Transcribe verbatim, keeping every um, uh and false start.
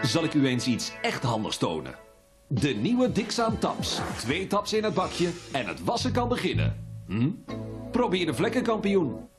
Zal ik u eens iets echt handigs tonen? De nieuwe Dixaan Taps. Twee taps in het bakje en het wassen kan beginnen. Hm? Probeer de vlekkenkampioen.